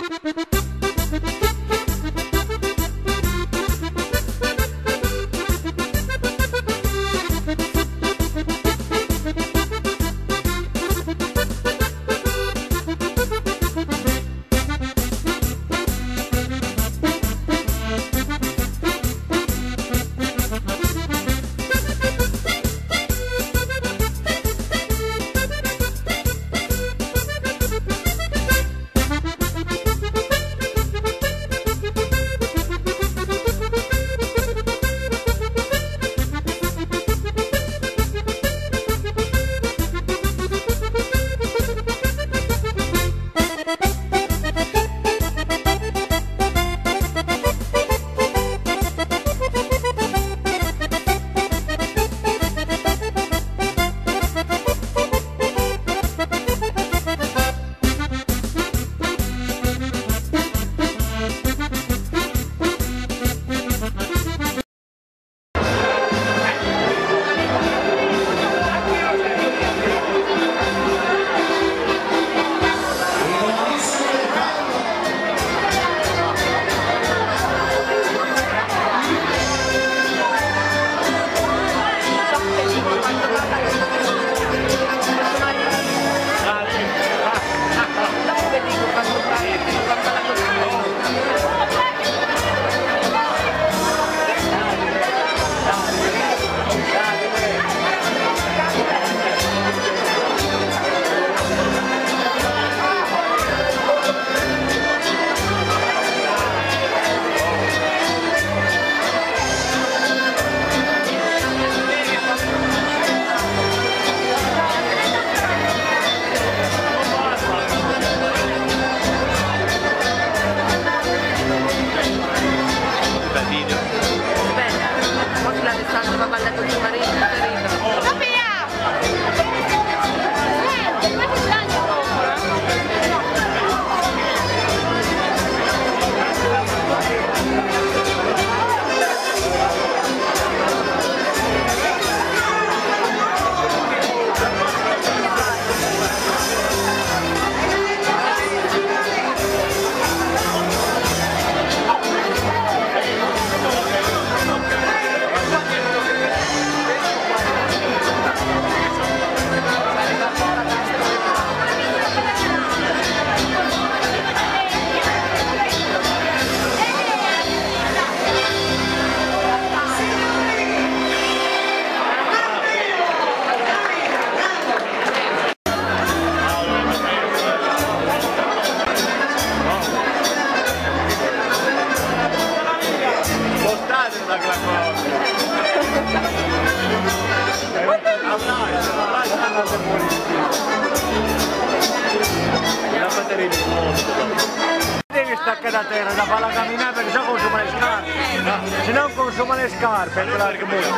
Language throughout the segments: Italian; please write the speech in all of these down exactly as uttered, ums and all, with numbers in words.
Devi staccare da terra, da farla camminare perché se consuma le scarpe. Se non consuma le scarpe, è quella che muore.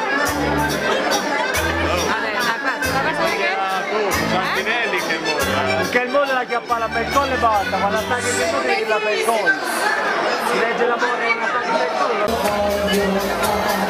Santinelli che muore. Perché il mondo la chiappa per collo e basta, quando attacchi il mondo devi la per collo. Si legge la morte e non attacchi per collo.